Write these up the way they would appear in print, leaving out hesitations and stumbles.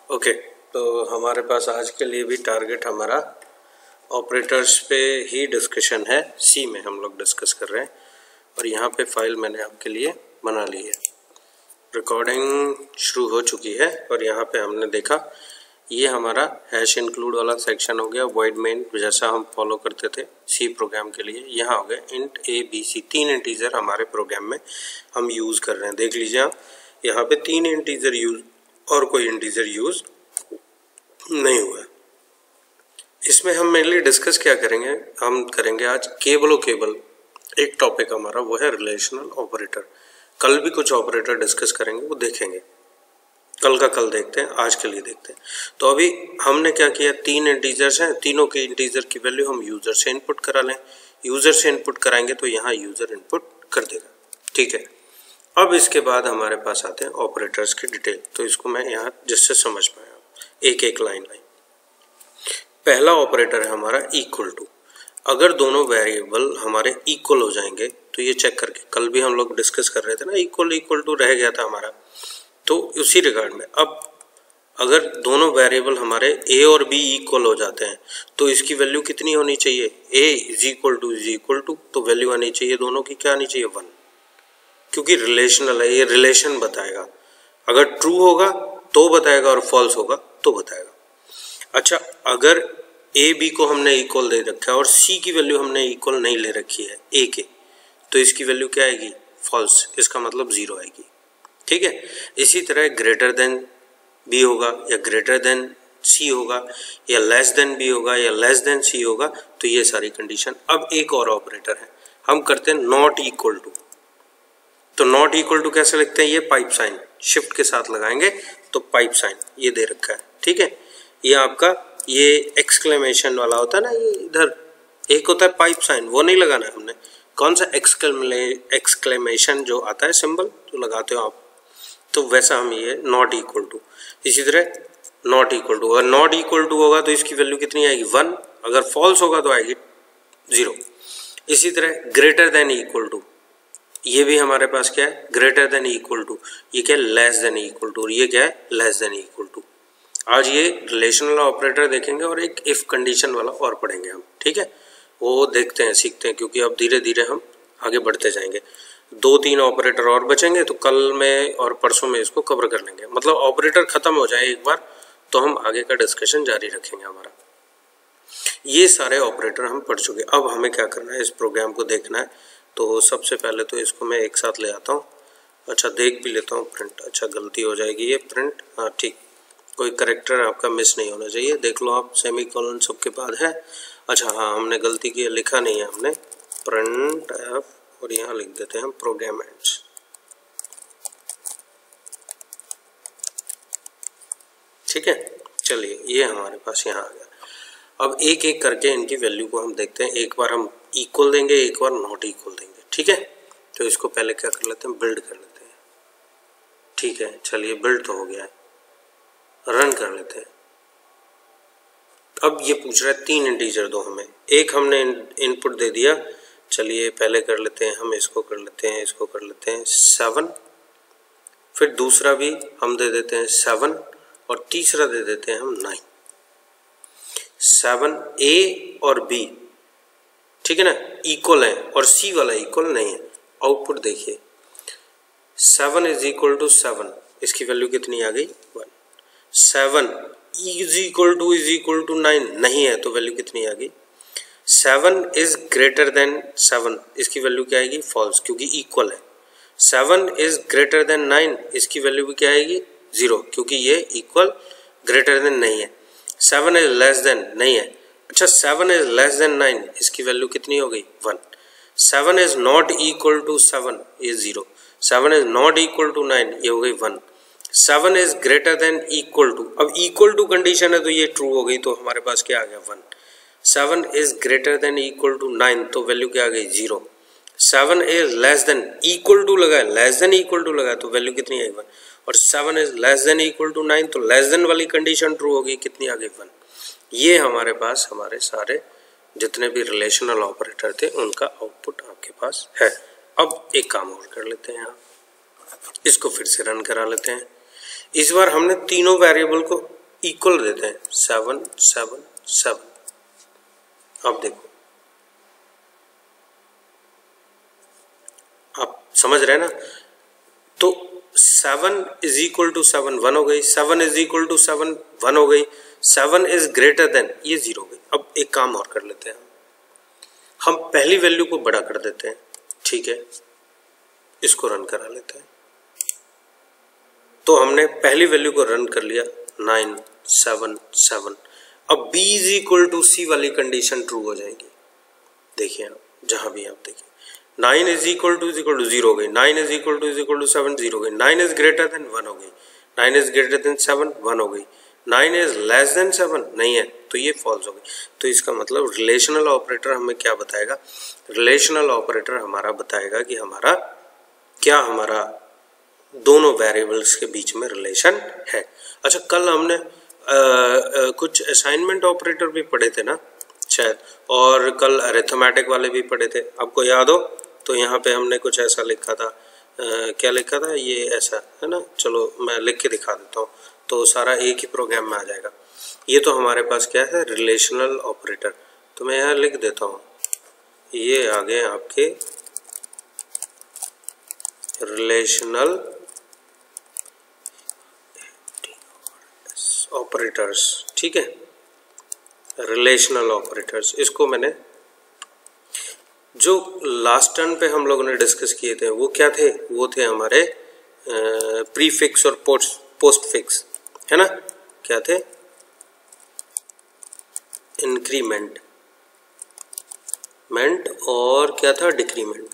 Okay, तो हमारे पास आज के लिए भी टारगेट हमारा ऑपरेटर्स पे ही डिस्कशन है। सी में हम लोग डिस्कस कर रहे हैं और यहाँ पे फाइल मैंने आपके लिए बना ली है। रिकॉर्डिंग शुरू हो चुकी है और यहाँ पे हमने देखा ये हमारा हैश इंक्लूड वाला सेक्शन हो गया। वॉइड मेन जैसा हम फॉलो करते थे सी प्रोग्राम के लिए, यहाँ हो गया int a b c. 3 integer हमारे प्रोग्राम में हम यूज़ कर रहे हैं। देख लीजिए आप, यहाँ पे 3 इंटीजर यूज और कोई इंटीजर यूज नहीं हुआ। इसमें हम मेनली डिस्कस क्या करेंगे, हम करेंगे आज केबल। एक टॉपिक हमारा वो है रिलेशनल ऑपरेटर। कल भी कुछ ऑपरेटर डिस्कस करेंगे, वो देखेंगे, कल का कल देखते हैं, आज के लिए देखते हैं। तो अभी हमने क्या किया, 3 इंटीजर्स हैं, तीनों के इंटीजर की वैल्यू हम यूजर से इनपुट करा लें। यूजर से इनपुट कराएंगे तो यहाँ यूजर इनपुट कर देगा, ठीक है। अब इसके बाद हमारे पास आते हैं ऑपरेटर्स की डिटेल। तो इसको मैं यहाँ जिससे समझ पाया एक एक लाइन। पहला ऑपरेटर है हमारा इक्वल टू। अगर दोनों वेरिएबल हमारे इक्वल हो जाएंगे तो ये चेक करके, कल भी हम लोग डिस्कस कर रहे थे ना, इक्वल टू रह गया था हमारा, तो उसी रिगार्ड में अब अगर दोनों वेरिएबल हमारे ए और बी इक्वल हो जाते हैं तो इसकी वैल्यू कितनी होनी चाहिए, ए इज इक्वल टू, तो वैल्यू आनी चाहिए दोनों की, क्या आनी चाहिए, 1, क्योंकि रिलेशनल है, ये रिलेशन बताएगा। अगर ट्रू होगा तो बताएगा और फॉल्स होगा तो बताएगा। अच्छा, अगर ए बी को हमने इक्वल दे रखा है और सी की वैल्यू हमने इक्वल नहीं ले रखी है ए के, तो इसकी वैल्यू क्या आएगी, फॉल्स, इसका मतलब 0 आएगी, ठीक है। इसी तरह ग्रेटर देन बी होगा या ग्रेटर देन सी होगा या लेस देन बी होगा या लेस देन सी होगा, तो ये सारी कंडीशन। अब एक और ऑपरेटर है, हम करते हैं नॉट इक्वल टू। तो नॉट इक्वल टू कैसे लिखते हैं, ये पाइप साइन शिफ्ट के साथ लगाएंगे तो पाइप साइन ये दे रखा है, ठीक है। ये आपका ये एक्सक्लेमेशन वाला होता है ना, ये इधर एक होता है पाइप साइन, वो नहीं लगाना है हमने। कौन सा एक्सक्लेमेशन जो आता है सिंबल जो लगाते हो आप, तो वैसा हम ये नॉट इक्वल टू। इसी तरह नॉट इक्वल टू, अगर नॉट इक्वल टू होगा तो इसकी वैल्यू कितनी आएगी, 1, अगर फॉल्स होगा तो आएगी 0। इसी तरह ग्रेटर देन इक्वल टू, ये भी हमारे पास क्या है, ग्रेटर देन इक्वल टू। ये क्या है, लेस देन इक्वल टू, ये क्या है, लेस देन इक्वल टू। आज ये रिलेशनल ऑपरेटर देखेंगे और एक इफ कंडीशन वाला और पढ़ेंगे हम, ठीक है। वो देखते हैं, सीखते हैं, क्योंकि अब धीरे धीरे हम आगे बढ़ते जाएंगे। 2-3 ऑपरेटर और बचेंगे तो कल में और परसों में इसको कवर कर लेंगे। मतलब ऑपरेटर खत्म हो जाए एक बार तो हम आगे का डिस्कशन जारी रखेंगे हमारा। ये सारे ऑपरेटर हम पढ़ चुके। अब हमें क्या करना है, इस प्रोग्राम को देखना है। तो सबसे पहले तो इसको मैं एक साथ ले आता हूँ। अच्छा, देख भी लेता हूँ प्रिंट। अच्छा, गलती हो जाएगी ये प्रिंट, हाँ ठीक, कोई करेक्टर आपका मिस नहीं होना चाहिए। देख लो आप, सेमीकोलन सबके बाद है। अच्छा हाँ, हमने गलती की, लिखा नहीं है हमने, प्रिंट एफ, और यहाँ लिख देते हैं हम प्रोग्राम एंड्स, ठीक है। चलिए, ये हमारे पास यहाँ आ गया। अब एक एक करके इनकी वैल्यू को हम देखते हैं। एक बार हम इक्वल देंगे, एक बार नॉट इक्वल देंगे, ठीक है। तो इसको पहले क्या कर लेते हैं, बिल्ड कर लेते हैं, ठीक है। चलिए, बिल्ड तो हो गया है, रन कर लेते हैं। अब ये पूछ रहा है 3 इंटीजर दो हमें, एक हमने इनपुट दे दिया। चलिए पहले कर लेते हैं हम, इसको कर लेते हैं, इसको कर लेते हैं 7, फिर दूसरा भी हम दे देते हैं 7 और तीसरा दे देते हैं हम 9। 7 ए और बी, ठीक है ना, इक्वल है और सी वाला इक्वल नहीं है। आउटपुट देखिए, 7 इज इक्वल टू 7, इसकी वैल्यू कितनी आ गई, 1। 7 इज इक्वल टू 9 नहीं है, तो वैल्यू कितनी आ गई। 7 इज ग्रेटर देन 7, इसकी वैल्यू क्या आएगी, फॉल्स, क्योंकि इक्वल है। 7 इज ग्रेटर देन 9, इसकी वैल्यू भी क्या आएगी, 0, क्योंकि ये इक्वल ग्रेटर देन नहीं है। 7 इज लेस देन नहीं है। अच्छा, 7 इज लेस देन 9, इसकी वैल्यू कितनी हो गई, 1। 7 इज नॉट इक्वल टू 7, ये 0। 7 इज नॉट इक्वल टू 9, ये हो गई 1। 7 is greater than equal to, अब इक्वल टू कंडीशन है तो ये ट्रू हो गई, तो हमारे पास क्या आ गया, 1। 7 is greater than equal to 9, तो वैल्यू क्या आ गई, 0। 7 is less than equal to लगा, लेस देन इक्वल टू लगा, तो वैल्यू कितनी आई, 1। और 7 is less than equal to 9, तो लेस देन वाली कंडीशन ट्रू होगी, कितनी आ गई, 1। ये हमारे पास हमारे सारे जितने भी रिलेशनल ऑपरेटर थे उनका आउटपुट आपके पास है। अब एक काम और कर लेते हैं, यहाँ इसको फिर से रन करा लेते हैं। इस बार हमने तीनों वेरिएबल को इक्वल देते हैं 7 7 7। अब देखो आप समझ रहे हैं ना, तो 7 इज इक्वल टू 7 1 हो गई, 7 इज इक्वल टू 7 1 हो गई, 7 इज ग्रेटर देन ये 0 हो गई। अब एक काम और कर लेते हैं, हम पहली वैल्यू को बड़ा कर देते हैं, ठीक है, इसको रन करा लेते हैं। तो हमने पहली वैल्यू को रन कर लिया 9 7 7। अब b is equal to c वाली कंडीशन ट्रू हो जाएगी। देखिए आप जहां भी आप देखिए 9 इज इक्वल टू 0 हो गई, 9 इज इक्वल टू 7 0 हो गई, 9 इज ग्रेटर देन 1 हो गई, 9 इज ग्रेटर देन 7 1 हो गई, 9 इज लेस देन 7 नहीं है तो ये फॉल्स हो गई। तो इसका मतलब रिलेशनल ऑपरेटर हमें क्या बताएगा, रिलेशनल ऑपरेटर हमारा बताएगा कि हमारा हमारा दोनों वेरिएबल्स के बीच में रिलेशन है। अच्छा, कल हमने कुछ असाइनमेंट ऑपरेटर भी पढ़े थे ना शायद, और कल अरिथमेटिक वाले भी पढ़े थे, आपको याद हो? तो यहाँ पे हमने कुछ ऐसा लिखा था, क्या लिखा था, ये ऐसा है ना, चलो मैं लिख के दिखा देता हूँ तो सारा एक ही प्रोग्राम में आ जाएगा। ये तो हमारे पास क्या है, रिलेशनल ऑपरेटर। तो मैं यहाँ लिख देता हूँ, ये आ गए आपके रिलेशनल ऑपरेटर्स, ठीक है, रिलेशनल ऑपरेटर्स। इसको मैंने जो लास्ट टर्न पे हम लोगों ने डिस्कस किए थे वो क्या थे, वो थे हमारे प्रीफिक्स और पोस्ट फिक्स, है ना, क्या थे, इंक्रीमेंट और क्या था, डिक्रीमेंट।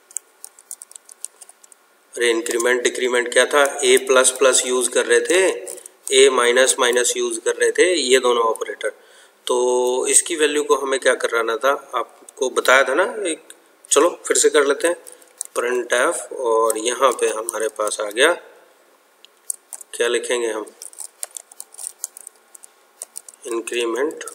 अरे इंक्रीमेंट डिक्रीमेंट क्या था, ए प्लस प्लस यूज कर रहे थे, ए माइनस माइनस यूज कर रहे थे, ये दोनों ऑपरेटर। तो इसकी वैल्यू को हमें क्या कराना था, आपको बताया था ना एक, चलो फिर से कर लेते हैं, प्रिंट एफ, और यहाँ पे हमारे पास आ गया, क्या लिखेंगे हम, इंक्रीमेंट।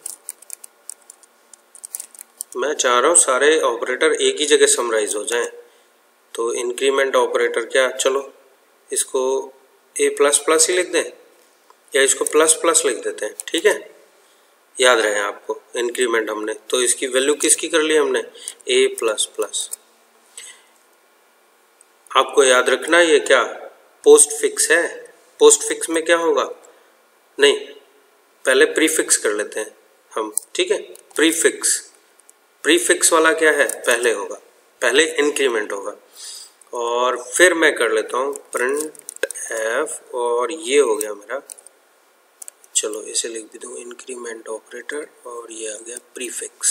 मैं चाह रहा हूँ सारे ऑपरेटर एक ही जगह समराइज हो जाएं, तो इंक्रीमेंट ऑपरेटर क्या, चलो इसको ए प्लस प्लस ही लिख दें या इसको प्लस प्लस लिख देते हैं, ठीक है, याद रहे आपको इंक्रीमेंट हमने, तो इसकी वैल्यू किसकी कर ली हमने, ए प्लस प्लस। आपको याद रखना ये क्या, पोस्ट फिक्स है, पोस्ट फिक्स में क्या होगा, नहीं पहले प्रीफिक्स कर लेते हैं हम, ठीक है, प्रीफिक्स वाला क्या है, पहले होगा, पहले इंक्रीमेंट होगा, और फिर मैं कर लेता हूँ प्रिंट एफ, और ये हो गया मेरा, चलो इसे लिख भी दूँ इंक्रीमेंट ऑपरेटर, और ये आ गया प्रीफिक्स,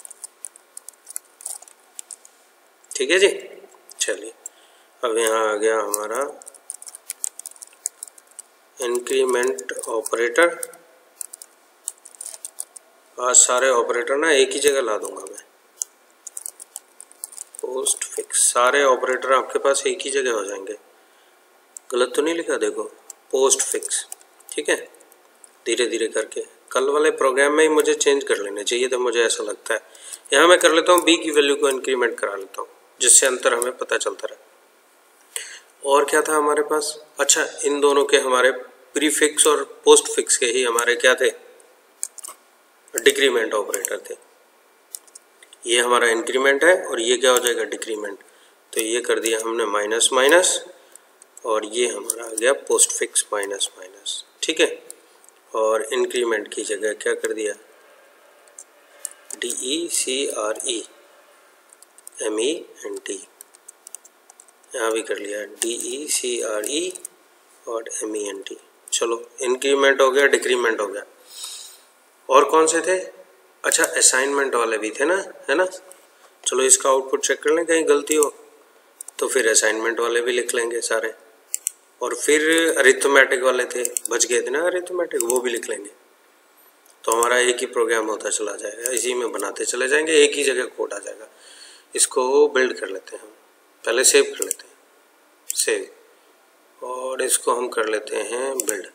ठीक है जी। चलिए अब यहाँ आ गया हमारा इंक्रीमेंट ऑपरेटर। आज सारे ऑपरेटर ना एक ही जगह ला दूंगा मैं, पोस्ट फिक्स, सारे ऑपरेटर आपके पास एक ही जगह हो जाएंगे। गलत तो नहीं लिखा, देखो पोस्ट फिक्स, ठीक है, धीरे धीरे करके, कल वाले प्रोग्राम में ही मुझे चेंज कर लेने चाहिए था, मुझे ऐसा लगता है। यहाँ मैं कर लेता हूँ बी की वैल्यू को इंक्रीमेंट करा लेता हूँ, जिससे अंतर हमें पता चलता रहे। और क्या था हमारे पास, अच्छा इन दोनों के हमारे प्रीफिक्स और पोस्ट फिक्स के ही हमारे क्या थे, डिक्रीमेंट ऑपरेटर थे। ये हमारा इंक्रीमेंट है और ये क्या हो जाएगा, डिक्रीमेंट। तो ये कर दिया हमने माइनस माइनस, और ये हमारा आ गया पोस्ट फिक्स माइनस माइनस, ठीक है, और इंक्रीमेंट की जगह क्या कर दिया, DECREMENT, यहाँ भी कर लिया DECRE और MENT। चलो इंक्रीमेंट हो गया, डिक्रीमेंट हो गया, और कौन से थे, अच्छा असाइनमेंट वाले भी थे ना, है ना, चलो इसका आउटपुट चेक कर लें, कहीं गलती हो तो फिर असाइनमेंट वाले भी लिख लेंगे सारे, और फिर अरिथमेटिक वाले थे, बच गए थे ना अरिथमेटिक, वो भी लिख लेंगे। तो हमारा एक ही प्रोग्राम होता चला जाएगा, इसी में बनाते चले जाएंगे, एक ही जगह कोड आ जाएगा। इसको बिल्ड कर लेते हैं हम, पहले सेव कर लेते हैं, सेव, और इसको हम कर लेते हैं बिल्ड,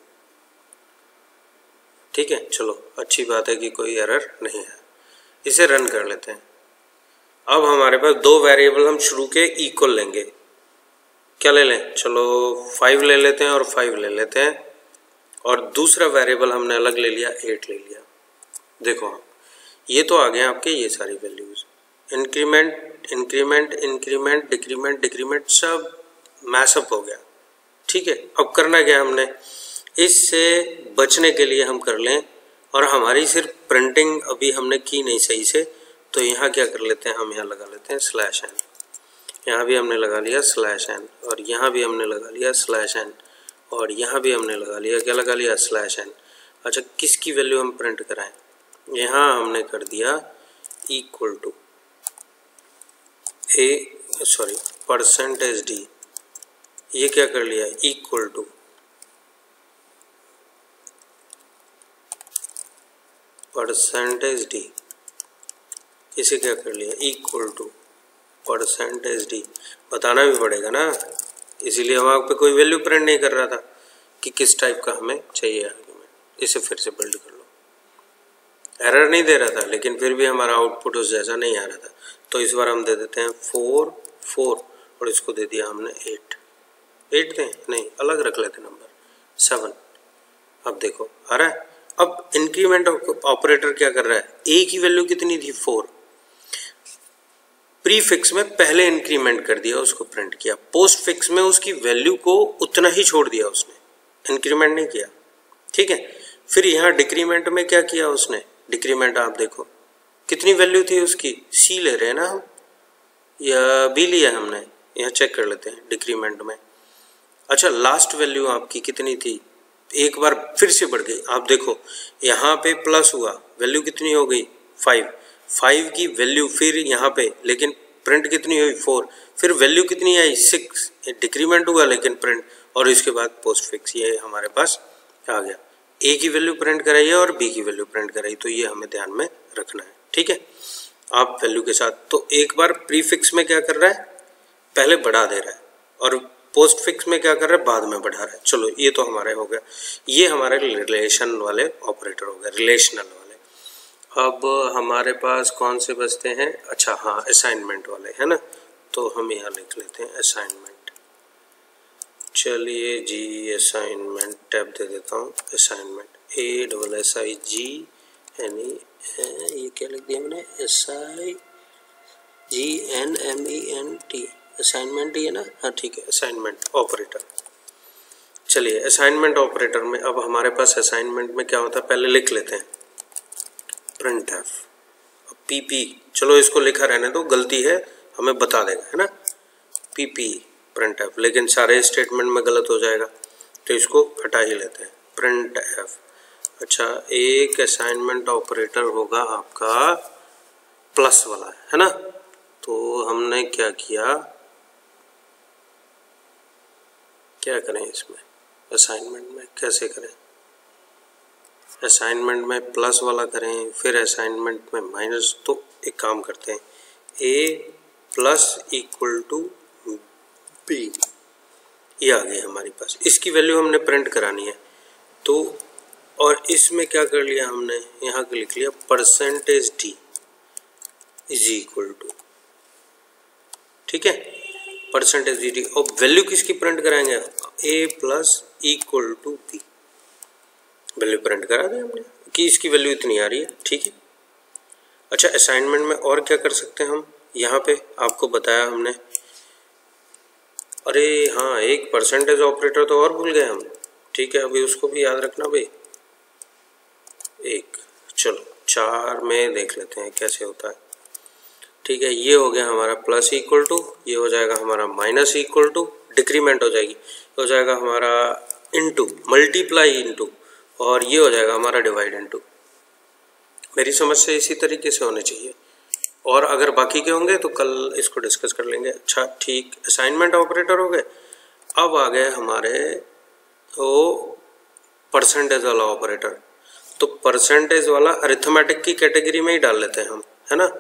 ठीक है। चलो अच्छी बात है कि कोई एरर नहीं है, इसे रन कर लेते हैं। अब हमारे पास दो वेरिएबल हम शुरू के इक्वल लेंगे, क्या ले लें, चलो 5 ले लेते हैं और 5 ले लेते हैं, और दूसरा वेरिएबल हमने अलग ले लिया 8 ले लिया। देखो ये तो आ गए आपके ये सारी values, increment increment increment decrement decrement सब मैसअप हो गया। ठीक है, अब करना क्या हमने, इससे बचने के लिए हम कर लें, और हमारी सिर्फ प्रिंटिंग अभी हमने की नहीं सही से, तो यहाँ क्या कर लेते हैं, हम यहाँ लगा लेते हैं /n। यहाँ भी हमने लगा लिया /n, और यहाँ भी हमने लगा लिया /n, और यहाँ भी हमने लगा लिया, क्या लगा लिया, /n। अच्छा, किसकी वैल्यू हम प्रिंट कराएं, यहाँ हमने कर दिया इक्वल टू %d, ये क्या कर लिया, इक्वल टू %d, इसे क्या कर लिया, इक्वल टू %d। बताना भी पड़ेगा ना, इसीलिए हम आप पे कोई वैल्यू प्रिंट नहीं कर रहा था कि किस टाइप का हमें चाहिए आर्ग्यूमेंट। इसे फिर से बिल्ड कर लो, एरर नहीं दे रहा था लेकिन फिर भी हमारा आउटपुट उस जैसा नहीं आ रहा था, तो इस बार हम दे देते हैं 4 4, और इसको दे दिया हमने 8 दें, नहीं अलग रख लेते नंबर 7। अब देखो आ रहा है। अब इंक्रीमेंट ऑपरेटर क्या कर रहा है, ए की वैल्यू कितनी थी 4, प्रीफिक्स में पहले इंक्रीमेंट कर दिया, उसको प्रिंट किया, पोस्ट फिक्स में उसकी वैल्यू को उतना ही छोड़ दिया उसने, इंक्रीमेंट नहीं किया। ठीक है, फिर यहाँ डिक्रीमेंट में क्या किया उसने, डिक्रीमेंट आप देखो कितनी वैल्यू थी उसकी, सी ले रहे हैं ना हम या बी लिया हमने, यहाँ चेक कर लेते हैं डिक्रीमेंट में। अच्छा, लास्ट वैल्यू आपकी कितनी थी, एक बार फिर से बढ़ गई, आप देखो यहाँ पे प्लस हुआ, वैल्यू कितनी हो गई 5 की वैल्यू फिर यहाँ पे, लेकिन प्रिंट कितनी हुई 4, फिर वैल्यू कितनी आई 6, डिक्रीमेंट हुआ लेकिन प्रिंट, और इसके बाद पोस्ट फिक्स, ये हमारे पास आ गया। ए की वैल्यू प्रिंट कराई है और बी की वैल्यू प्रिंट कराई, तो ये हमें ध्यान में रखना है। ठीक है, आप वैल्यू के साथ, तो एक बार प्रीफिक्स में क्या कर रहा है, पहले बढ़ा दे रहा है, और पोस्ट फिक्स में क्या कर रहा है, बाद में बढ़ा रहा है। चलो ये तो हमारे हो गया, ये हमारे रिलेशन वाले ऑपरेटर हो गए, रिलेशनल वाले। अब हमारे पास कौन से बचते हैं, अच्छा हाँ असाइनमेंट वाले है ना, तो हम यहाँ लिख लेते हैं असाइनमेंट। चलिए जी, असाइनमेंट टैब दे देता हूँ, असाइनमेंट ASSIGNE, ये क्या लिख दिया मैंने, SIGNMENT, असाइनमेंट ही है ना, हाँ ठीक है, असाइनमेंट ऑपरेटर। चलिए असाइनमेंट ऑपरेटर में अब हमारे पास असाइनमेंट में क्या होता है, पहले लिख लेते हैं printf, PP, चलो इसको लिखा रहने दो, गलती है हमें बता देगा, है ना, PP printf, लेकिन सारे स्टेटमेंट में गलत हो जाएगा तो इसको हटा ही लेते हैं, printf। अच्छा, एक असाइनमेंट ऑपरेटर होगा आपका प्लस वाला, है ना, तो हमने क्या किया, क्या करें इसमें, असाइनमेंट में कैसे करें, असाइनमेंट में प्लस वाला करें, फिर असाइनमेंट में माइनस, तो एक काम करते हैं, A plus equal to B, ये आ गई हमारे पास, इसकी वैल्यू हमने प्रिंट करानी है, तो और इसमें क्या कर लिया हमने, यहाँ लिख लिया %d इज इक्वल टू, ठीक है, %d, और वैल्यू किसकी प्रिंट कराएंगे, A plus equal to B, value print करा दें हमने कि इसकी वैल्यू इतनी आ रही है। ठीक है, अच्छा असाइनमेंट में और क्या कर सकते हैं हम, यहाँ पे आपको बताया हमने, अरे हाँ एक परसेंटेज ऑपरेटर तो और भूल गए हम, ठीक है, अभी उसको भी याद रखना भाई, एक, चलो 4 में देख लेते हैं कैसे होता है। ठीक है, ये हो गया हमारा प्लस इक्वल टू, ये हो जाएगा हमारा माइनस इक्वल टू, डिक्रीमेंट हो जाएगी, हो जाएगा हमारा इनटू, मल्टीप्लाई इनटू, और ये हो जाएगा हमारा डिवाइड इनटू। मेरी समझ से इसी तरीके से होने चाहिए, और अगर बाकी के होंगे तो कल इसको डिस्कस कर लेंगे। अच्छा ठीक, असाइनमेंट ऑपरेटर हो गए, अब आ गए हमारे वो परसेंटेज वाला ऑपरेटर, तो परसेंटेज वाला अरिथमेटिक की कैटेगरी में ही डाल लेते हैं हम, है ना,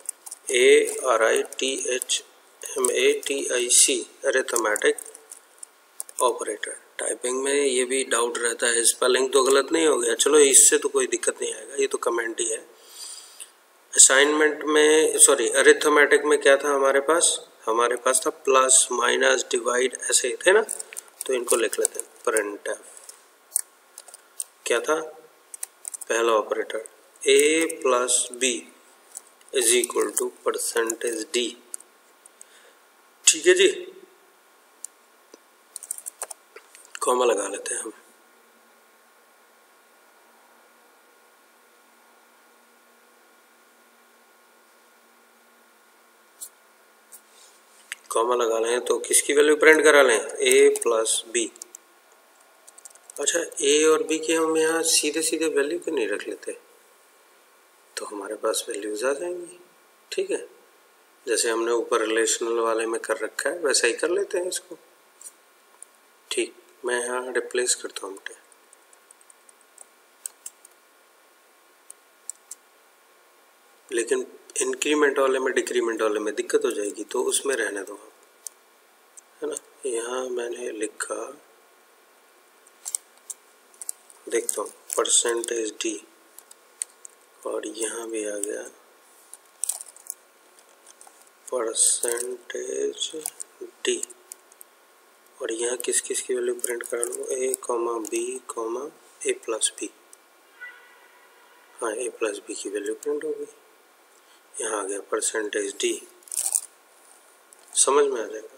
ARITHMATIC अरिथमेटिक ऑपरेटर। टाइपिंग में ये भी डाउट रहता है, स्पेलिंग तो गलत नहीं हो गया, चलो इससे तो कोई दिक्कत नहीं आएगा, ये तो कमेंट ही है। असाइनमेंट में सॉरी अरिथमेटिक में क्या था हमारे पास था प्लस माइनस डिवाइड, ऐसे थे ना, तो इनको लिख लेते हैं printf, क्या था पहला operator a plus b is equal to percentage d. ठीक है जी, कॉमा लगा लेते हैं हम। कॉमा लगा लें तो किसकी वैल्यू प्रिंट करा लें, ए प्लस बी। अच्छा, ए और बी की हम यहाँ सीधे सीधे वैल्यू क्यों नहीं रख लेते, तो हमारे पास वैल्यूज आ जाएंगी। ठीक है, जैसे हमने ऊपर रिलेशनल वाले में कर रखा है वैसा ही कर लेते हैं इसको। ठीक, मैं यहाँ रिप्लेस करता हूँ। लेकिन इंक्रीमेंट वाले में डिक्रीमेंट वाले में दिक्कत हो जाएगी, तो उसमें रहने दो, है ना। यहाँ मैंने लिखा, देखता हूँ, परसेंटेज डी, और यहाँ भी आ गया परसेंटेज डी, और यहाँ किस किस की वैल्यू प्रिंट करा लूँ, a comma b comma a plus b. हाँ, ए प्लस बी की वैल्यू प्रिंट हो गई। यहाँ आ गया परसेंटेज डी। समझ में आ जाएगा।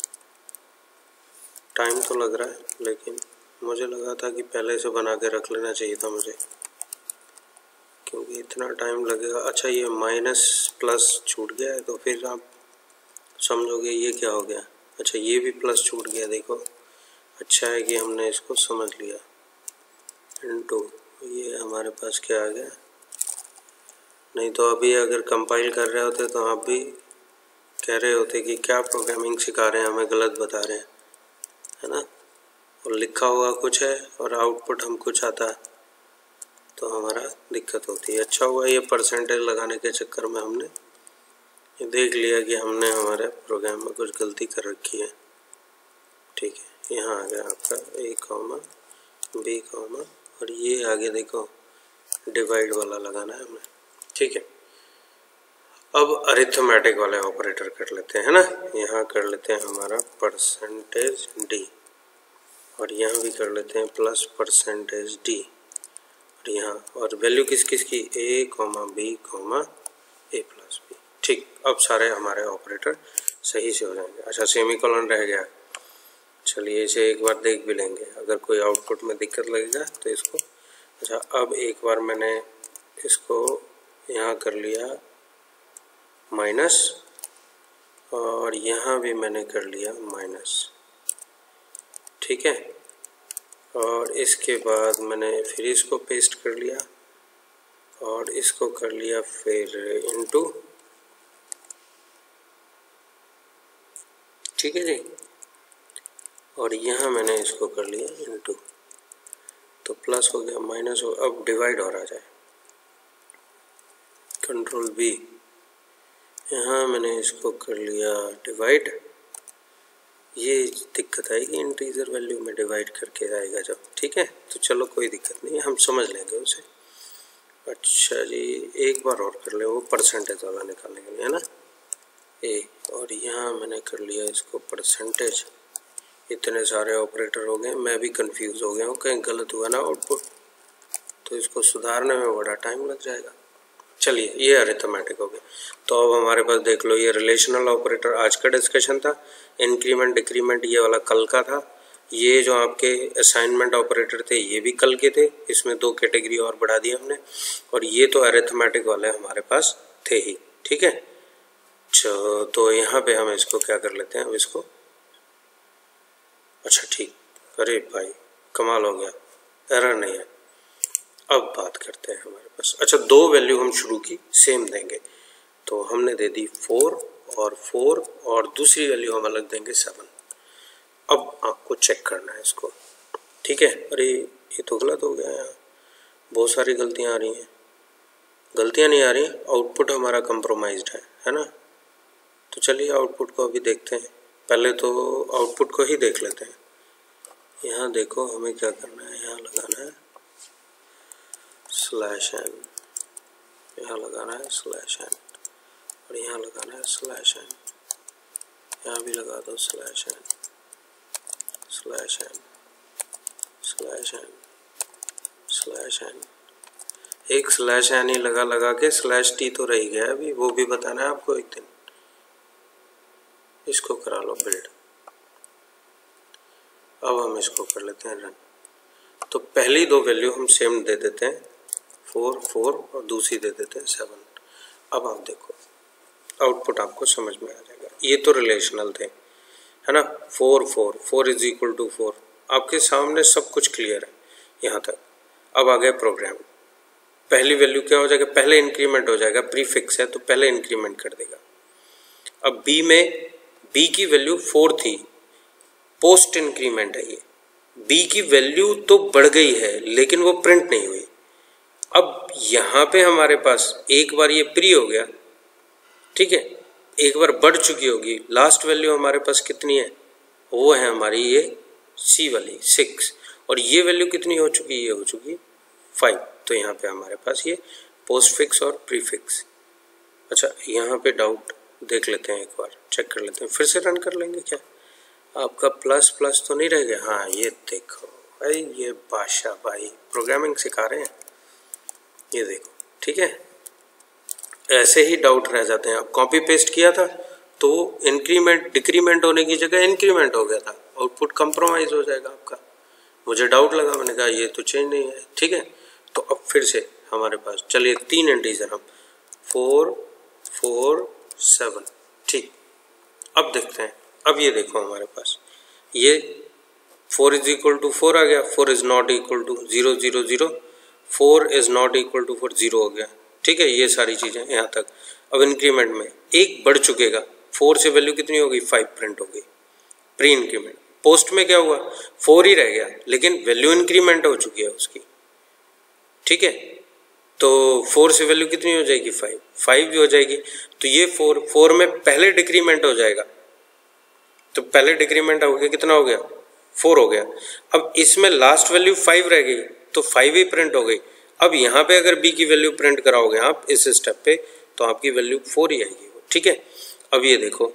टाइम तो लग रहा है, लेकिन मुझे लगा था कि पहले से बना के रख लेना चाहिए था मुझे, क्योंकि इतना टाइम लगेगा। अच्छा, ये माइनस प्लस छूट गया है, तो फिर आप समझोगे ये क्या हो गया। अच्छा, ये भी प्लस छूट गया, देखो। अच्छा है कि हमने इसको समझ लिया। इनटू ये हमारे पास क्या आ गया, नहीं तो अभी अगर कंपाइल कर रहे होते तो आप भी कह रहे होते कि क्या प्रोग्रामिंग सिखा रहे हैं, हमें गलत बता रहे हैं, है ना। और लिखा हुआ कुछ है और आउटपुट हम कुछ आता तो हमारा दिक्कत होती है। अच्छा हुआ ये परसेंटेज लगाने के चक्कर में हमने ये देख लिया कि हमने हमारे प्रोग्राम में कुछ गलती कर रखी है। ठीक है, यहाँ आ गया आपका ए कॉमा बी कॉमा, और ये आगे देखो डिवाइड वाला लगाना है हमें। ठीक है, अब अरिथमेटिक वाले ऑपरेटर कर लेते हैं, है ना। यहाँ कर लेते हैं हमारा परसेंटेज डी, और यहाँ भी कर लेते हैं प्लस परसेंटेज डी, और यहाँ और वैल्यू किस किस की, a comma b comma a plus b. ठीक, अब सारे हमारे ऑपरेटर सही से हो जाएंगे। अच्छा, सेमीकोलन रह गया, चलिए इसे एक बार देख भी लेंगे, अगर कोई आउटपुट में दिक्कत लगेगा तो इसको। अच्छा, अब एक बार मैंने इसको यहाँ कर लिया माइनस, और यहाँ भी मैंने कर लिया माइनस। ठीक है, और इसके बाद मैंने फिर इसको पेस्ट कर लिया, और इसको कर लिया फिर इनटू। ठीक है जी, और यहाँ मैंने इसको कर लिया इनटू, तो प्लस हो गया माइनस हो। अब डिवाइड हो रहा जाए, कंट्रोल बी, यहाँ मैंने इसको कर लिया डिवाइड। ये दिक्कत आएगी इंटीजर वैल्यू में डिवाइड करके आएगा जब। ठीक है, तो चलो कोई दिक्कत नहीं, हम समझ लेंगे उसे। अच्छा जी, एक बार और कर ले, वो परसेंटेज वाला निकालने के लिए, है ना। ए, और यहाँ मैंने कर लिया इसको परसेंटेज। इतने सारे ऑपरेटर हो गए, मैं भी कंफ्यूज हो गया हूँ, कहीं गलत हुआ ना आउटपुट, तो इसको सुधारने में बड़ा टाइम लग जाएगा। चलिए, ये अरिथमेटिक हो गया। तो अब हमारे पास देख लो, ये रिलेशनल ऑपरेटर आज का डिस्कशन था, इंक्रीमेंट डिक्रीमेंट ये वाला कल का था, ये जो आपके असाइनमेंट ऑपरेटर थे ये भी कल के थे, इसमें 2 कैटेगरी और बढ़ा दी हमने, और ये तो अरिथमेटिक वाले हमारे पास थे ही। ठीक है, तो यहाँ पे हम इसको क्या कर लेते हैं, अब इसको, अच्छा ठीक, अरे भाई कमाल हो गया, एरर नहीं है। अब बात करते हैं हमारे पास। अच्छा, 2 वैल्यू हम शुरू की सेम देंगे, तो हमने दे दी 4 और 4, और दूसरी वैल्यू हम अलग देंगे 7। अब आपको चेक करना है इसको। ठीक है, अरे ये तो गलत हो गया, यहाँ बहुत सारी गलतियाँ आ रही हैं। गलतियाँ नहीं आ रही, आउटपुट हमारा कंप्रोमाइज्ड है ना। तो चलिए आउटपुट को अभी देखते हैं, पहले तो आउटपुट को ही देख लेते हैं। यहाँ देखो हमें क्या करना है, यहाँ लगाना है /n, यहाँ लगाना है /n, और यहाँ लगाना है /n, यहाँ भी लगा दो /n, /n, /n, slash n, एक स्लैश एन ही लगा के स्लैश टी तो रह गया अभी, वो भी बताना है आपको एक दिन। इसको करा लो बिल्ड। अब हम इसको कर लेते हैं रन। तो पहली दो वैल्यू हम सेम दे देते हैं 4 4 और दूसरी दे देते हैं 7। अब आप देखो आउटपुट आपको समझ में आ जाएगा। ये तो रिलेशनल थे, है ना। 4 4 4 इज इक्वल टू 4, आपके सामने सब कुछ क्लियर है यहाँ तक। अब आ गए प्रोग्राम। पहली वैल्यू क्या हो जाएगा, पहले इंक्रीमेंट हो जाएगा, प्रीफिक्स है तो पहले इंक्रीमेंट कर देगा। अब बी में बी की वैल्यू 4 थी, पोस्ट इंक्रीमेंट है ये। बी की वैल्यू तो बढ़ गई है लेकिन वो प्रिंट नहीं हुई। अब यहाँ पे हमारे पास एक बार ये प्री हो गया, ठीक है, एक बार बढ़ चुकी होगी। लास्ट वैल्यू हमारे पास कितनी है, वो है हमारी ये सी वाली 6, और ये वैल्यू कितनी हो चुकी है, ये हो चुकी 5। तो यहाँ पे हमारे पास ये पोस्ट फिक्स और प्रीफिक्स। अच्छा यहाँ पे डाउट देख लेते हैं, एक बार चेक कर लेते हैं, फिर से रन कर लेंगे। क्या आपका प्लस प्लस तो नहीं रह गया? हाँ ये देखो भाई, ये बादशाह भाई प्रोग्रामिंग सिखा रहे हैं, ये देखो ठीक है। ऐसे ही डाउट रह जाते हैं। अब कॉपी पेस्ट किया था तो इंक्रीमेंट डिक्रीमेंट होने की जगह इंक्रीमेंट हो गया था, आउटपुट कंप्रोमाइज हो जाएगा आपका। मुझे डाउट लगा, मैंने कहा ये तो चेंज नहीं है, ठीक है। तो अब फिर से हमारे पास चलिए 3 इंटीजर हम 4 4 7, ठीक। अब देखते हैं, अब ये देखो हमारे पास ये 4 इज इक्वल टू 4 आ गया, 4 is not equal to 0 0 0, 4 is not equal to 4 0 हो गया, ठीक है। ये सारी चीजें यहाँ तक। अब इंक्रीमेंट में एक बढ़ चुकेगा, 4 से वैल्यू कितनी हो गई, 5 प्रिंट हो गई, प्री इंक्रीमेंट। पोस्ट में क्या हुआ, 4 ही रह गया लेकिन वैल्यू इंक्रीमेंट हो चुकी है उसकी, ठीक है। तो 4 से वैल्यू कितनी हो जाएगी, 5 5 भी हो जाएगी। तो ये 4 में पहले डिक्रीमेंट हो जाएगा, तो पहले डिक्रीमेंट हो गया, कितना हो गया, 4 हो गया। अब इसमें लास्ट वैल्यू 5 रह गई तो 5 ही प्रिंट हो गई। अब यहाँ पे अगर बी की वैल्यू प्रिंट कराओगे आप इस स्टेप पे तो आपकी वैल्यू 4 ही आएगी, ठीक है। अब ये देखो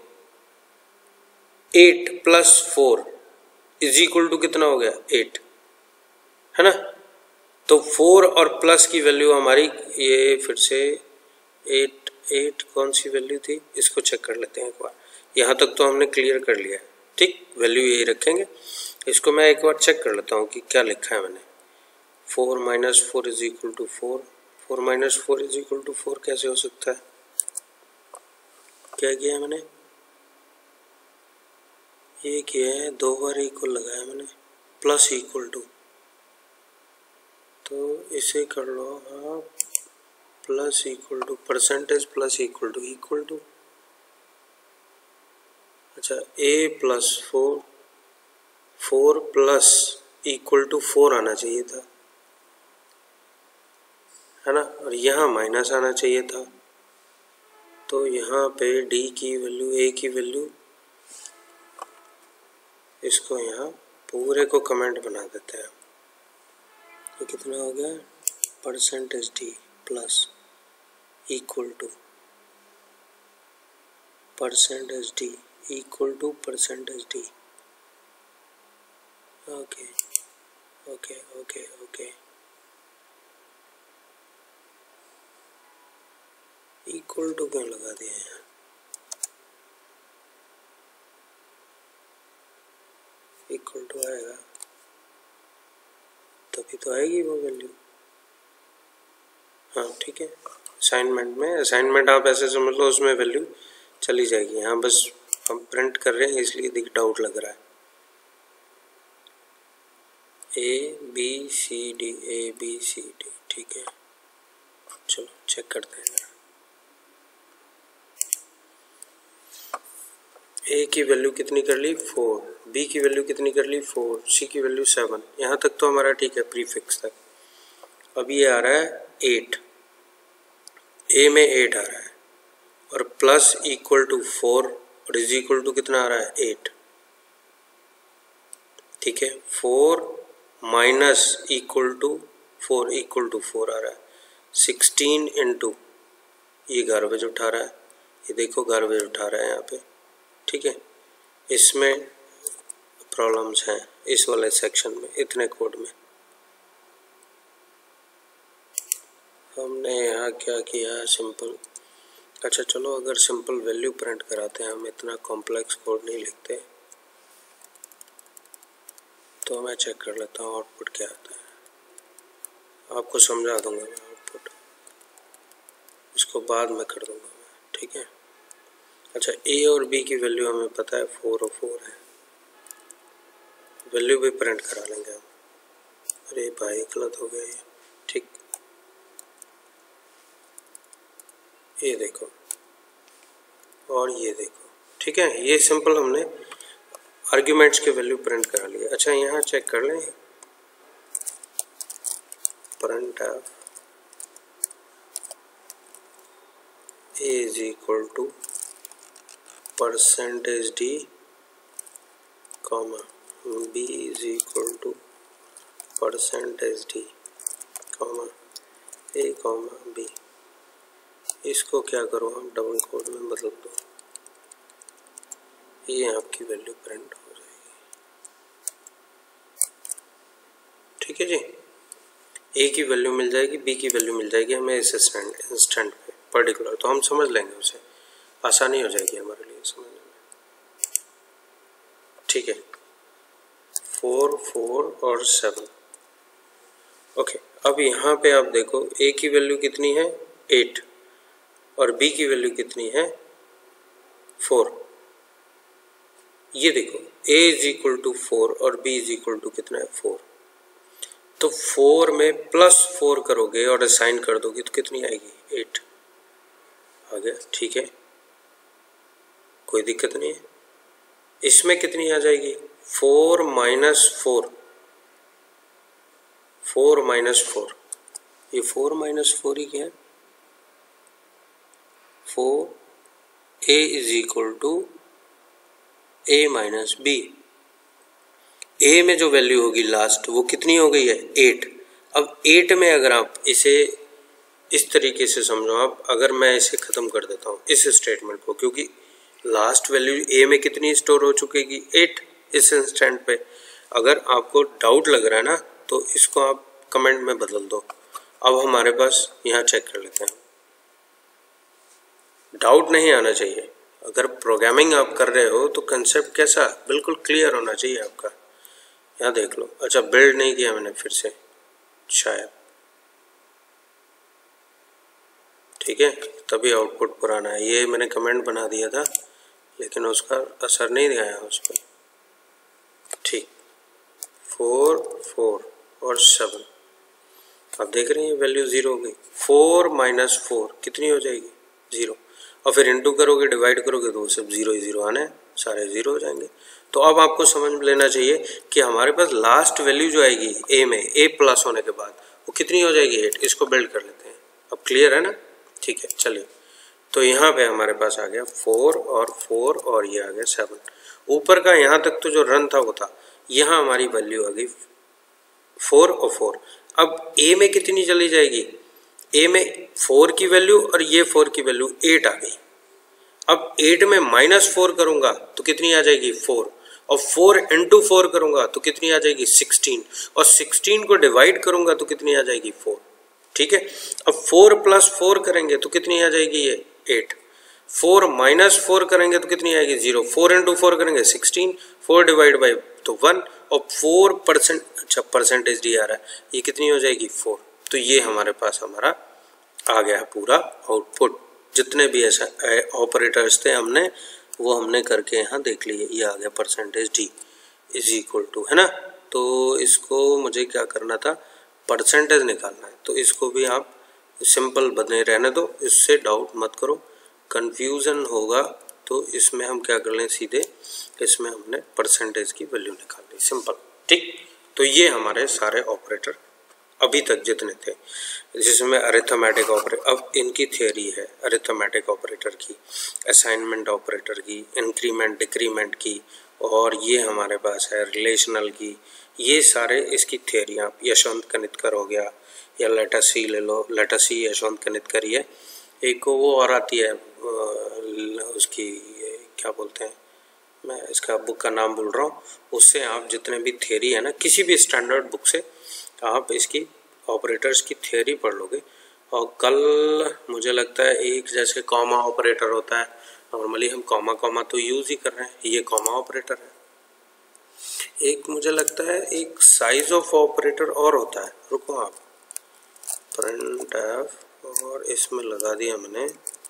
8 प्लस 4 इज इक्वल टू कितना हो गया, 8, है ना। तो 4 और प्लस की वैल्यू हमारी, ये फिर से 8 कौन सी वैल्यू थी, इसको चेक कर लेते हैं एक बार। यहाँ तक तो हमने क्लियर कर लिया है, ठीक, वैल्यू यही रखेंगे। इसको मैं एक बार चेक कर लेता हूँ कि क्या लिखा है मैंने। 4 minus 4 is equal to 4, 4 minus 4 is equal to 4 कैसे हो सकता है, क्या किया है मैंने, ये किया है 2 बार इक्वल लगाया मैंने, प्लस इक्वल टू, तो इसे कर लो आप plus equal to, percentage plus equal to, अच्छा a plus 4, 4 plus equal to 4 आना चाहिए था, है ना, और यहाँ माइनस आना चाहिए था। तो यहाँ पे d की वैल्यू, a की वैल्यू, इसको यहाँ पूरे को कमेंट बना देते हैं। तो कितना हो गया, percentage d plus equal to percentage d equal to percentage d। Okay okay okay okay, equal to क्यों लगा दिया है, इक्वल टू आएगा तभी तो आएगी वो वैल्यू। हाँ ठीक है, असाइनमेंट में, असाइनमेंट आप ऐसे समझ लो उसमें वैल्यू चली जाएगी। यहाँ बस हम प्रिंट कर रहे हैं इसलिए दिख डाउट लग रहा है। ABCD ABCD, ठीक है, चलो चेक करते हैं। A की वैल्यू कितनी कर ली, 4, B की वैल्यू कितनी कर ली, 4, C की वैल्यू 7, यहाँ तक तो हमारा ठीक है, प्रीफिक्स तक। अब ये आ रहा है 8, A में 8 आ रहा है और प्लस इक्वल टू 4 और इज इक्वल टू कितना आ रहा है, 8, ठीक है। 4 minus equal to 4 equal to 4 आ रहा है, 16 इंटू, ये गार्बेज उठा रहा है, ये देखो गार्बेज उठा रहा है यहाँ पे, ठीक है। इसमें प्रॉब्लम्स हैं इस वाले सेक्शन में, इतने कोड में, हमने यहाँ क्या किया है, सिंपल। अच्छा चलो, अगर सिंपल वैल्यू प्रिंट कराते हैं, हम इतना कॉम्प्लेक्स कोड नहीं लिखते, तो मैं चेक कर लेता हूँ आउटपुट क्या आता है। आपको समझा दूंगा मैं आउटपुट, इसको बाद में कर दूंगा मैं, ठीक है। अच्छा, ए और बी की वैल्यू हमें पता है 4 और 4 है, वैल्यू भी प्रिंट करा लेंगे हम। अरे भाई गलत हो गया ये, ठीक। ये देखो और ये देखो, ठीक है। ये सिंपल हमने आर्ग्यूमेंट्स के वैल्यू प्रिंट करा लिए। अच्छा यहाँ चेक कर लें, print f a is equal to percentage d comma b is equal to percentage d comma a comma b. इसको क्या करो, हम डबल कोड में बदल दो, ये आपकी वैल्यू प्रिंट हो जाएगी, ठीक है जी। ए की वैल्यू मिल जाएगी, बी की वैल्यू मिल जाएगी हमें इस इंस्टेंट पे पर्टिकुलर, तो हम समझ लेंगे उसे, आसानी हो जाएगी हमारे लिए समझने में, ठीक है। 4, 4 और 7। ओके, अब यहाँ पे आप देखो ए की वैल्यू कितनी है 8 और बी की वैल्यू कितनी है 4। ये देखो a इज इक्वल टू 4 और b इज इक्वल टू कितना है 4, तो 4 में +4 करोगे और असाइन कर दोगे तो कितनी आएगी 8 आ गया, ठीक है, कोई दिक्कत नहीं है। इसमें कितनी आ जाएगी 4 माइनस 4, 4 माइनस 4, ये 4 माइनस 4 ही क्या है, 4 a is equal to a minus b. A में जो वैल्यू होगी लास्ट वो कितनी हो गई है 8। अब 8 में अगर आप इसे इस तरीके से समझो, आप अगर मैं इसे खत्म कर देता हूँ इस स्टेटमेंट को, क्योंकि लास्ट वैल्यू ए में कितनी स्टोर हो चुकेगी 8 इस इंस्टेंट पे। अगर आपको डाउट लग रहा है ना, तो इसको आप कमेंट में बदल दो। अब हमारे पास यहाँ चेक कर लेते हैं, डाउट नहीं आना चाहिए। अगर प्रोग्रामिंग आप कर रहे हो तो कंसेप्ट कैसा बिल्कुल क्लियर होना चाहिए आपका। यहाँ देख लो, अच्छा बिल्ड नहीं किया मैंने फिर से शायद, ठीक है, तभी आउटपुट पुराना है। ये मैंने कमेंट बना दिया था लेकिन उसका असर नहीं दिखाया उस पर, ठीक। 4, 4 और 7, आप देख रहे हैं वैल्यू 0 हो गई। 4 माइनस 4 कितनी हो जाएगी 0, और फिर इंटू करोगे डिवाइड करोगे तो वो सब 0 ही 0 आने, सारे 0 हो जाएंगे। तो अब आपको समझ लेना चाहिए कि हमारे पास लास्ट वैल्यू जो आएगी ए में, ए प्लस होने के बाद वो कितनी हो जाएगी 8। इसको बिल्ड कर लेते हैं, अब क्लियर है ना, ठीक है। चलिए, तो यहाँ पे हमारे पास आ गया 4 और 4 और ये आ गया 7। ऊपर का यहाँ तक तो जो रन था वो था, यहाँ हमारी वैल्यू आ गई 4 और 4। अब ए में कितनी चली जाएगी, ए में 4 की वैल्यू और ये 4 की वैल्यू 8 आ गई। अब 8 में -4 करूंगा तो कितनी आ जाएगी 4, और 4 इंटू 4 करूंगा तो कितनी आ जाएगी 16, और 16 को डिवाइड करूंगा तो कितनी आ जाएगी 4, ठीक है। अब 4 प्लस 4 करेंगे तो कितनी आ जाएगी ये 8, 4 माइनस 4 करेंगे तो कितनी आएगी 0, 4 इंटू 4 करेंगे 16, 4 डिवाइड बाई तो 1, और 4%, अच्छा परसेंटेज डी आ रहा है, ये कितनी हो जाएगी 4। तो ये हमारे पास हमारा आ गया पूरा आउटपुट। जितने भी ऐसा ऑपरेटर्स थे हमने करके यहाँ देख लिए, ये आ गया percentage d is equal to, है ना। तो इसको मुझे क्या करना था, परसेंटेज निकालना है, तो इसको भी आप सिंपल बने रहने दो, इससे डाउट मत करो, कंफ्यूजन होगा तो इसमें हम क्या कर लें, सीधे इसमें हमने परसेंटेज की वैल्यू निकाल ली, सिंपल, ठीक। तो ये हमारे सारे ऑपरेटर अभी तक जितने थे, जिसमें अरिथमेटिक ऑपरेटर, अब इनकी थ्योरी है अरिथमेटिक ऑपरेटर की, असाइनमेंट ऑपरेटर की, इंक्रीमेंट डिक्रीमेंट की, और ये हमारे पास है रिलेशनल की। ये सारे इसकी थ्योरी, आप यशवंत कनितकर हो गया या लेटस सी ले लो, लेटस सी यशवंत कनितकर ही है। एक को वो और आती है उसकी क्या बोलते हैं, मैं इसका बुक का नाम भूल रहा हूँ, उससे आप जितने भी थ्योरी है ना, किसी भी स्टैंडर्ड बुक से आप इसकी ऑपरेटर्स की थ्योरी पढ़ लोगे और कल मुझे लगता है एक जैसे कॉमा ऑपरेटर होता है, नॉर्मली हम कॉमा कॉमा तो यूज़ ही कर रहे हैं, ये कॉमा ऑपरेटर है। एक मुझे लगता है एक साइज ऑफ ऑपरेटर और होता है, रुको आप, प्रिंट एफ और इसमें लगा दिया मैंने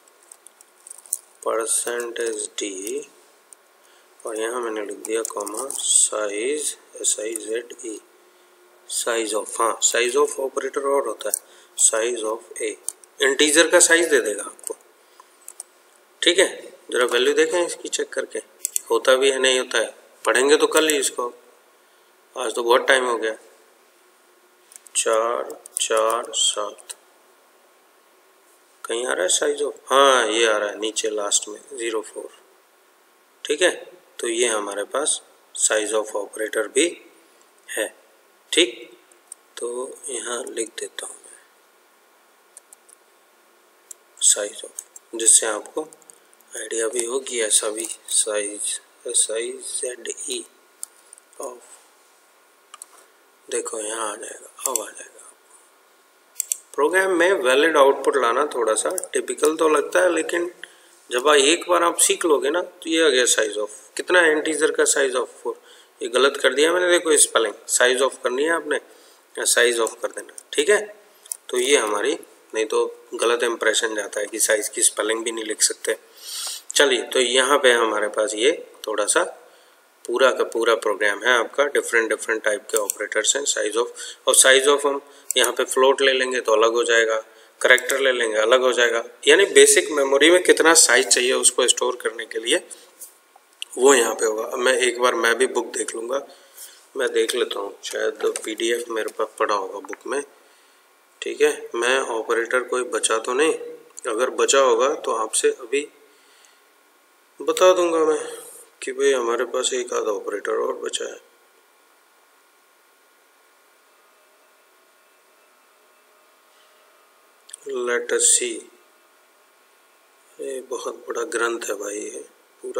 %d और यहाँ मैंने लिख दिया comma size SIZE, size of, हाँ साइज ऑफ ऑपरेटर और होता है, साइज ऑफ ए, इंटीजर का साइज दे देगा आपको। ठीक है, जरा वैल्यू देखें इसकी, चेक करके होता भी है नहीं होता है, पढ़ेंगे तो कल ही इसको, आज तो बहुत टाइम हो गया। 4 4 7 कहीं आ रहा है साइज ऑफ, हाँ ये आ रहा है नीचे लास्ट में 04। ठीक है, तो ये हमारे पास साइज ऑफ ऑपरेटर भी है। ठीक, तो यहाँ लिख देता हूँ मैं साइज ऑफ, जिससे आपको आइडिया भी हो कि ऐसा भी साइज SIZE ऑफ, देखो यहाँ आ जाएगा, अब आ जाएगा। प्रोग्राम में वैलिड आउटपुट लाना थोड़ा सा टिपिकल तो लगता है, लेकिन जब एक बार आप सीख लोगे ना तो ये आ गया साइज ऑफ, कितना है इंटीजर का साइज ऑफ 4, ये गलत कर दिया मैंने, देखो स्पेलिंग, साइज ऑफ करनी है आपने या साइज ऑफ कर देना। ठीक है, तो ये हमारी, नहीं तो गलत इंप्रेशन जाता है कि साइज की स्पेलिंग भी नहीं लिख सकते। चलिए, तो यहाँ पे हमारे पास ये थोड़ा सा पूरा का पूरा प्रोग्राम है आपका, डिफरेंट टाइप के ऑपरेटर्स हैं, साइज ऑफ, और साइज ऑफ हम यहाँ पे फ्लोट ले लेंगे तो अलग हो जाएगा, करेक्टर ले लेंगे अलग हो जाएगा, यानी बेसिक मेमोरी में कितना साइज चाहिए उसको स्टोर करने के लिए वो यहाँ पे होगा। अब मैं भी बुक देख लूँगा, मैं देख लेता हूँ, शायद PDF मेरे पास पड़ा होगा बुक में। ठीक है, मैं ऑपरेटर कोई बचा तो नहीं, अगर बचा होगा तो आपसे अभी बता दूंगा मैं कि भाई हमारे पास एक आधा ऑपरेटर और बचा है। लेट अस सी, ये बहुत बड़ा ग्रंथ है भाई ये पूरा।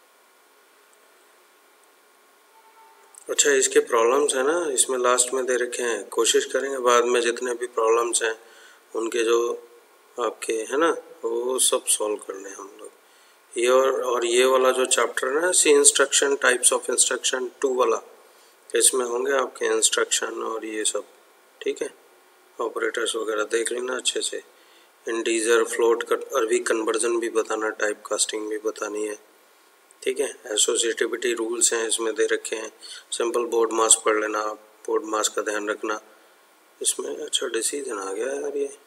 अच्छा, इसके प्रॉब्लम्स है ना, इसमें लास्ट में दे रखे हैं, कोशिश करेंगे बाद में जितने भी प्रॉब्लम्स हैं उनके जो आपके है ना वो सब सॉल्व करने हम लोग। ये और ये वाला जो चैप्टर है ना, C instruction, types of instruction 2 वाला, इसमें होंगे आपके इंस्ट्रक्शन और ये सब। ठीक है, ऑपरेटर्स वगैरह देख लेना अच्छे से, इंटीजर फ्लोट का अरबी कन्वर्जन भी बताना, टाइप कास्टिंग भी बतानी है। ठीक है, एसोसिएटिविटी रूल्स हैं इसमें दे रखे हैं, सिंपल बोर्ड मास पढ़ लेना आप, बोर्ड मास का ध्यान रखना इसमें। अच्छा, डिसीजन आ गया यार ये,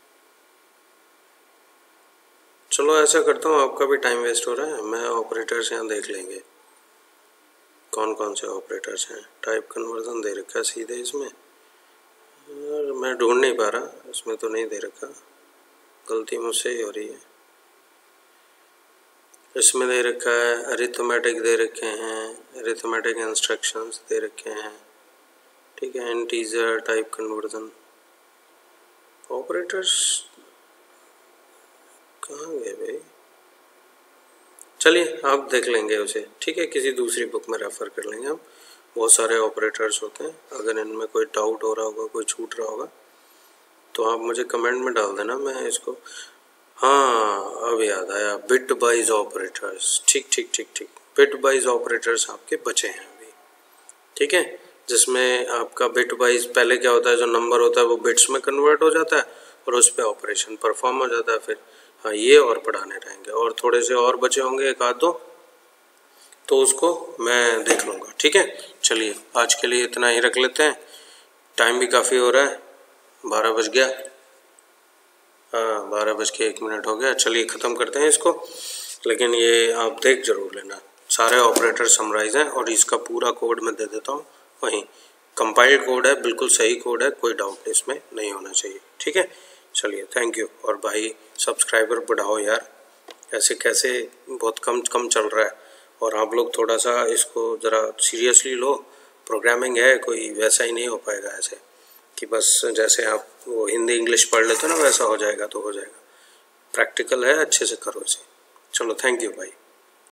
चलो ऐसा करता हूँ, आपका भी टाइम वेस्ट हो रहा है, मैं ऑपरेटर्स यहाँ देख लेंगे कौन कौन से ऑपरेटर्स हैं। टाइप कन्वर्जन दे रखा है सीधे इसमें, और मैं ढूंढ नहीं पा रहा, इसमें तो नहीं दे रखा, गलती मुझसे ही हो रही है। इसमें दे रखा है अरिथमेटिक दे रखे हैं, अरिथमेटिक इंस्ट्रक्शंस दे रखे हैं। ठीक है, इंटीजर, टाइप कन्वर्जन, ऑपरेटर्स कहाँ गए भाई? चलिए आप देख लेंगे उसे, ठीक है, किसी दूसरी बुक में रेफर कर लेंगे हम, बहुत सारे ऑपरेटर्स होते हैं। अगर इनमें कोई डाउट हो रहा होगा, कोई छूट रहा होगा तो आप मुझे कमेंट में डाल देना, मैं इसको, हाँ अब याद आया, बिट वाइज ऑपरेटर्स, ठीक, बिट वाइज ऑपरेटर्स आपके बचे हैं अभी। ठीक है, जिसमें आपका बिट वाइज पहले क्या होता है, जो नंबर होता है वो बिट्स में कन्वर्ट हो जाता है और उस पर ऑपरेशन परफॉर्म हो जाता है। फिर हाँ, ये और पढ़ाने रहेंगे, और थोड़े से और बचे होंगे एक आध दो, तो उसको मैं देख लूँगा। ठीक है, चलिए आज के लिए इतना ही रख लेते हैं, टाइम भी काफ़ी हो रहा है, 12 बज गया, हाँ 12:01 हो गया। चलिए ख़त्म करते हैं इसको, लेकिन ये आप देख जरूर लेना, सारे ऑपरेटर समराइज हैं और इसका पूरा कोड मैं दे देता हूँ, वहीं कंपाइल्ड कोड है, बिल्कुल सही कोड है, कोई डाउट इसमें नहीं होना चाहिए। ठीक है, चलिए थैंक यू। और भाई सब्सक्राइबर बढ़ाओ यार, ऐसे कैसे बहुत कम चल रहा है, और आप लोग थोड़ा सा इसको ज़रा सीरियसली लो, प्रोग्रामिंग है, कोई वैसा ही नहीं हो पाएगा ऐसे कि बस जैसे आप वो हिंदी इंग्लिश पढ़ लेते हो ना वैसा हो जाएगा, तो हो जाएगा, प्रैक्टिकल है, अच्छे से करो इसे। चलो थैंक यू भाई।